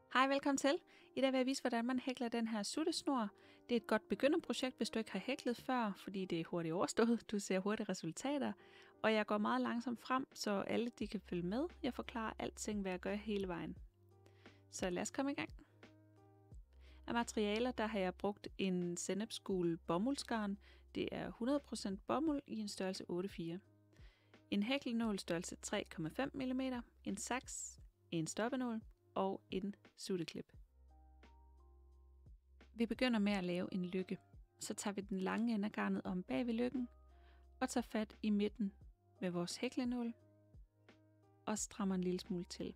Hej, velkommen til. I dag vil jeg vise, hvordan man hækler den her suttesnor. Det er et godt begynderprojekt, hvis du ikke har hæklet før, fordi det er hurtigt overstået. Du ser hurtige resultater. Og jeg går meget langsomt frem, så alle de kan følge med. Jeg forklarer alting, hvad jeg gør hele vejen. Så lad os komme i gang. Af materialer, der har jeg brugt en sennepsgul bomuldsgarn. Det er 100% bomuld i en størrelse 8-4. En hæklenål størrelse 3,5 mm. En saks, en stoppenål og en sutteklip. Vi begynder med at lave en løkke. Så tager vi den lange ende af garnet om bag ved løkken og tager fat i midten med vores hæklenål og strammer en lille smule til.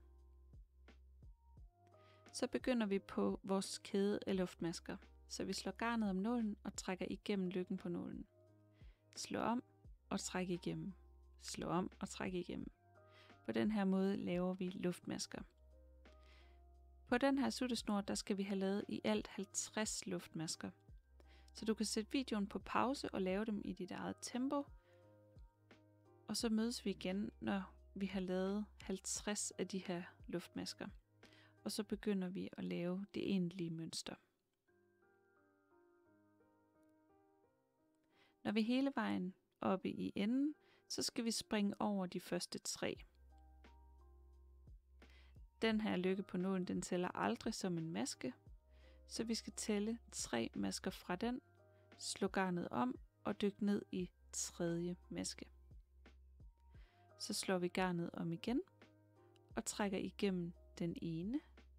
Så begynder vi på vores kæde af luftmasker. Så vi slår garnet om nålen og trækker igennem løkken på nålen. Slå om og træk igennem. Slå om og træk igennem. På den her måde laver vi luftmasker. På den her suttesnor, der skal vi have lavet i alt 50 luftmasker. Så du kan sætte videoen på pause og lave dem i dit eget tempo. Og så mødes vi igen, når vi har lavet 50 af de her luftmasker. Og så begynder vi at lave det egentlige mønster. Når vi er hele vejen oppe i enden, så skal vi springe over de første 3. Den her løkke på nålen, den tæller aldrig som en maske, så vi skal tælle 3 masker fra den, slå garnet om og dykke ned i 3. maske. Så slår vi garnet om igen og trækker igennem den ene.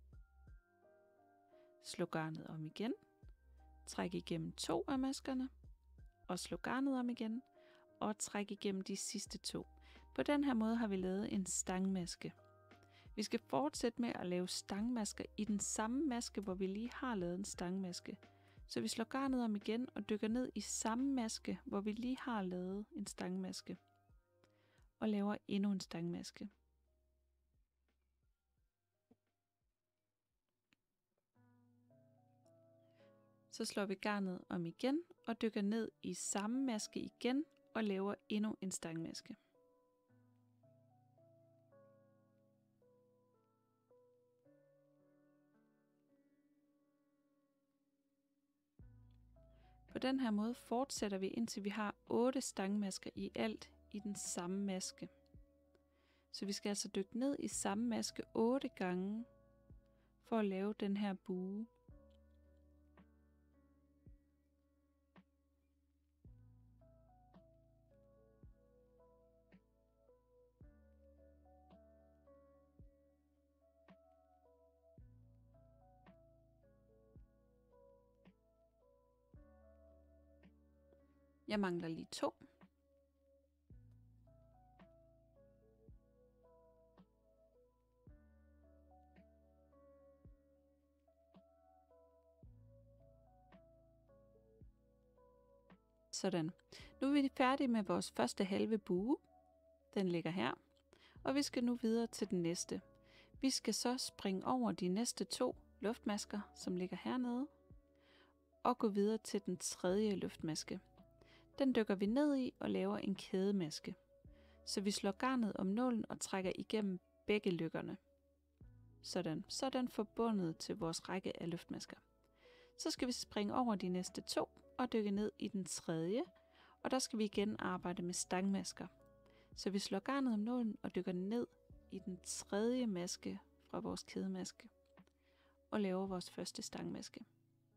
Slå garnet om igen, træk igennem 2 af maskerne og slå garnet om igen og træk igennem de sidste 2. På den her måde har vi lavet en stangmaske. Vi skal fortsætte med at lave stangmasker i den samme maske, hvor vi lige har lavet en stangmaske. Så vi slår garnet om igen og dykker ned i samme maske, hvor vi lige har lavet en stangmaske. Og laver endnu en stangmaske. Så slår vi garnet om igen og dykker ned i samme maske igen og laver endnu en stangmaske. På den her måde fortsætter vi, indtil vi har 8 stangmasker i alt i den samme maske. Så vi skal altså dykke ned i samme maske 8 gange for at lave den her bue. Jeg mangler lige 2. Sådan. Nu er vi færdige med vores første halve bue. Den ligger her. Og vi skal nu videre til den næste. Vi skal så springe over de næste 2 luftmasker, som ligger hernede. Og gå videre til den 3. luftmaske. Den dykker vi ned i og laver en kædemaske. Så vi slår garnet om nålen og trækker igennem begge løkkerne. Sådan. Så er den forbundet til vores række af luftmasker. Så skal vi springe over de næste 2 og dykke ned i den 3. Og der skal vi igen arbejde med stangmasker. Så vi slår garnet om nålen og dykker ned i den 3. maske fra vores kædemaske. Og laver vores første stangmaske.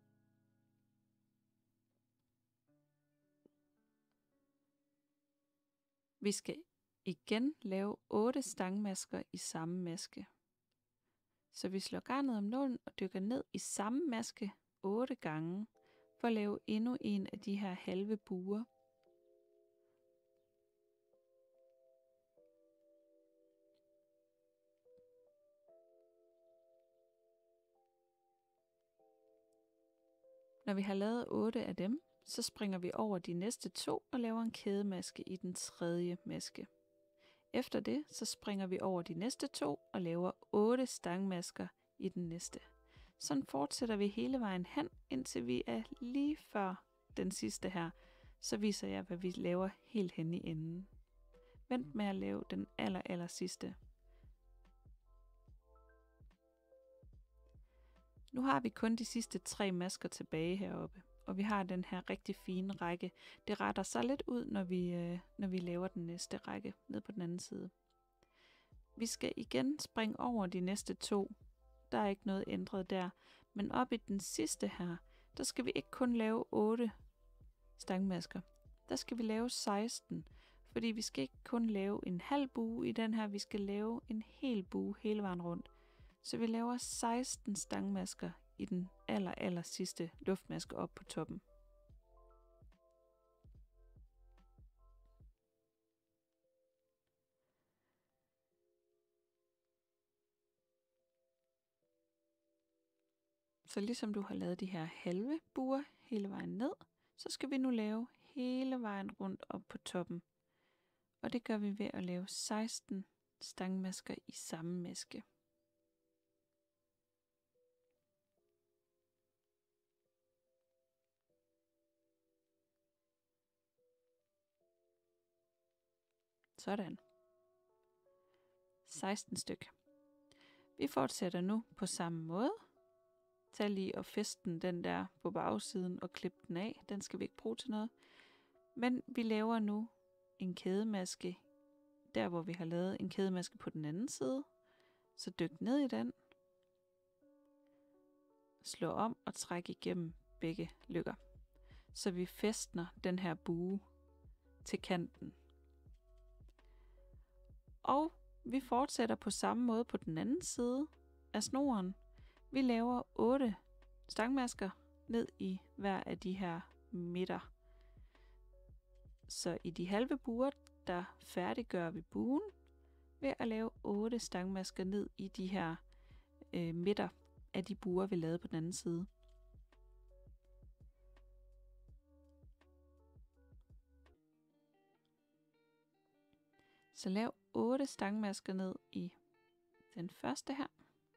Vi skal igen lave 8 stangmasker i samme maske. Så vi slår garnet om nålen og dykker ned i samme maske 8 gange for at lave endnu en af de her halve buer. Når vi har lavet 8 af dem, så springer vi over de næste 2 og laver en kædemaske i den 3. maske. Efter det, så springer vi over de næste 2 og laver 8 stangmasker i den næste. Sådan fortsætter vi hele vejen hen, indtil vi er lige før den sidste her. Så viser jeg, hvad vi laver helt hen i enden. Vent med at lave den aller sidste. Nu har vi kun de sidste 3 masker tilbage heroppe, og vi har den her rigtig fine række. Det retter sig lidt ud, når vi laver den næste række ned på den anden side. Vi skal igen springe over de næste 2. Der er ikke noget ændret der. Men op i den sidste her, der skal vi ikke kun lave 8 stangmasker. Der skal vi lave 16, fordi vi skal ikke kun lave en halv bue i den her, vi skal lave en hel bue hele vejen rundt. Så vi laver 16 stangmasker i den aller sidste luftmaske op på toppen. Så ligesom du har lavet de her halve buer hele vejen ned, så skal vi nu lave hele vejen rundt op på toppen. Og det gør vi ved at lave 16 stangmasker i samme maske. Sådan. 16 stykker. Vi fortsætter nu på samme måde. Tag lige og fæsten den der på bagsiden og klip den af. Den skal vi ikke bruge til noget. Men vi laver nu en kædemaske, der hvor vi har lavet en kædemaske på den anden side. Så dyk ned i den. Slå om og træk igennem begge løkker. Så vi fæstner den her bue til kanten. Og vi fortsætter på samme måde på den anden side af snoren. Vi laver 8 stangmasker ned i hver af de her midter. Så i de halve buer, der færdiggør vi buen ved at lave 8 stangmasker ned i de her midter af de buer, vi lavede på den anden side. Så lav 8 stangmasker ned i den første her.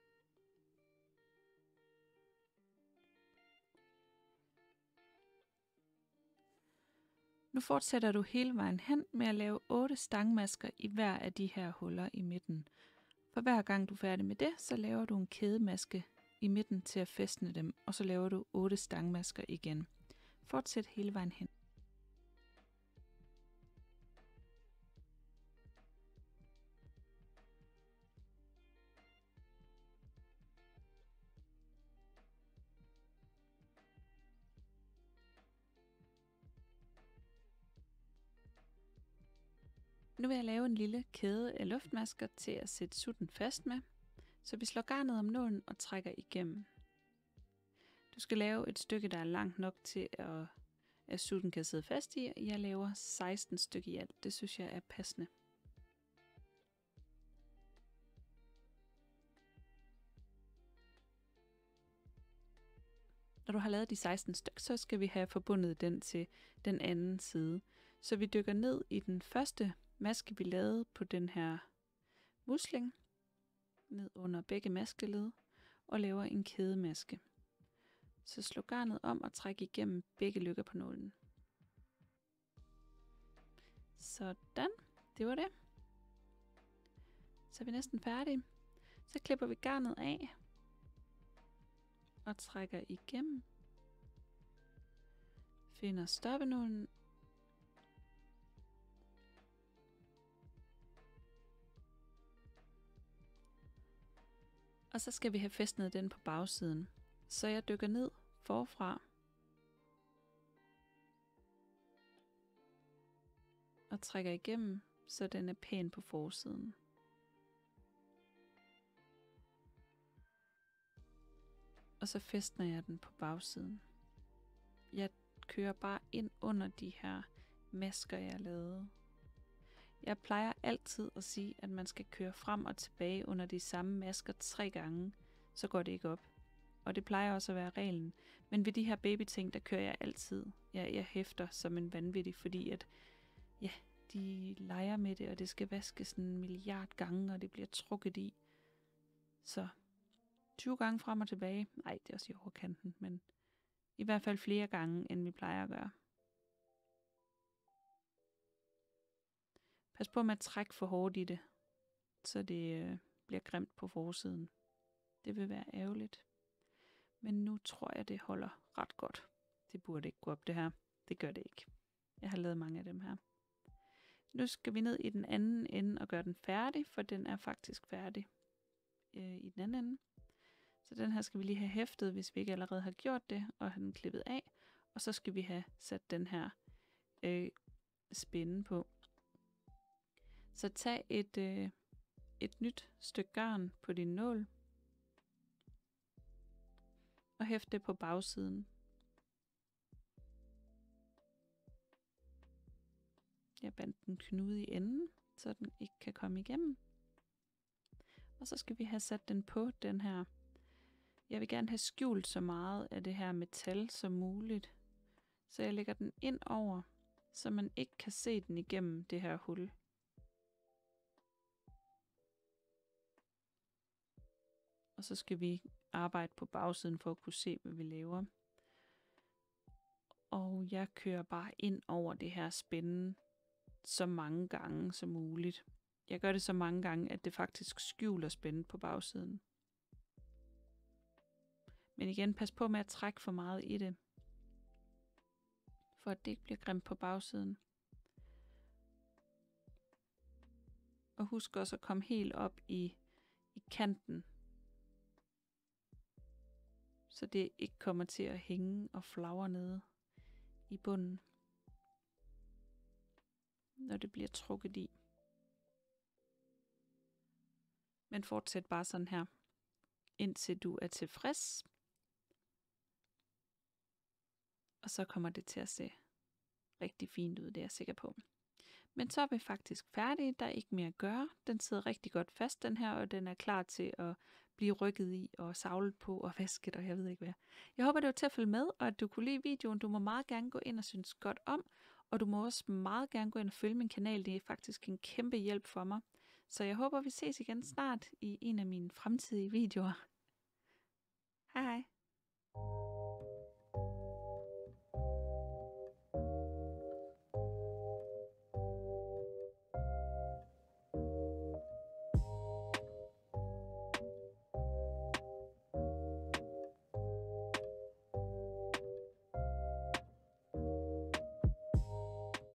Nu fortsætter du hele vejen hen med at lave 8 stangmasker i hver af de her huller i midten. For hver gang du er færdig med det, så laver du en kædemaske i midten til at fæstne dem, og så laver du 8 stangmasker igen. Fortsæt hele vejen hen. Nu vil jeg lave en lille kæde af luftmasker til at sætte sutten fast med, så vi slår garnet om nålen og trækker igennem. Du skal lave et stykke, der er langt nok til, at sutten kan sidde fast i. Jeg laver 16 stykker i alt. Det synes jeg er passende. Når du har lavet de 16 stykker, så skal vi have forbundet den til den anden side. Så vi dykker ned i den første maske, vi lavede på den her musling, ned under begge maskeled, og laver en kædemaske. Så slå garnet om og træk igennem begge løkker på nålen. Sådan, det var det. Så er vi næsten færdige. Så klipper vi garnet af og trækker igennem. Finder stoppenålen. Og så skal vi have fæstnet den på bagsiden. Så jeg dykker ned forfra og trækker igennem, så den er pæn på forsiden. Og så fæstner jeg den på bagsiden. Jeg kører bare ind under de her masker, jeg lavede. Jeg plejer altid at sige, at man skal køre frem og tilbage under de samme masker 3 gange, så går det ikke op. Og det plejer også at være reglen. Men ved de her babyting, der kører jeg altid. Jeg hæfter som en vanvittig, fordi at de leger med det, og det skal vaskes en milliard gange, og det bliver trukket i. Så 20 gange frem og tilbage. Nej, det er også i overkanten, men i hvert fald flere gange, end vi plejer at gøre. Pas på med at trække for hårdt i det, så det bliver grimt på forsiden. Det vil være ærgerligt. Men nu tror jeg, det holder ret godt. Det burde ikke gå op, det her. Det gør det ikke. Jeg har lavet mange af dem her. Nu skal vi ned i den anden ende og gøre den færdig, for den er faktisk færdig i den anden ende. Så den her skal vi lige have hæftet, hvis vi ikke allerede har gjort det, og have den klippet af. Og så skal vi have sat den her spænde på. Så tag et nyt stykke garn på din nål, og hæft det på bagsiden. Jeg bandt den knude i enden, så den ikke kan komme igennem. Og så skal vi have sat den på den her. Jeg vil gerne have skjult så meget af det her metal som muligt. Så jeg lægger den ind over, så man ikke kan se den igennem det her hul. Og så skal vi arbejde på bagsiden for at kunne se, hvad vi laver. Og jeg kører bare ind over det her spænde så mange gange som muligt. Jeg gør det så mange gange, at det faktisk skjuler spændet på bagsiden. Men igen, pas på med at trække for meget i det, for at det ikke bliver grimt på bagsiden. Og husk også at komme helt op i kanten, så det ikke kommer til at hænge og flagre nede i bunden, når det bliver trukket i. Men fortsæt bare sådan her, indtil du er tilfreds. Og så kommer det til at se rigtig fint ud, det er jeg sikker på. Men så er vi faktisk færdige, der er ikke mere at gøre. Den sidder rigtig godt fast, den her, og den er klar til at blive rykket i og savlet på og vasket, og jeg ved ikke hvad. Jeg håber, det var til at følge med, og at du kunne lide videoen. Du må meget gerne gå ind og synes godt om, og du må også meget gerne gå ind og følge min kanal. Det er faktisk en kæmpe hjælp for mig. Så jeg håber, vi ses igen snart i en af mine fremtidige videoer. Hej hej.